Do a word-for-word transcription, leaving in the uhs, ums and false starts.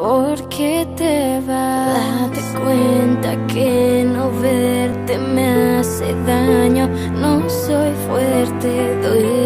¿Por qué te vas? Date cuenta que no verte me hace daño. No soy fuerte, doy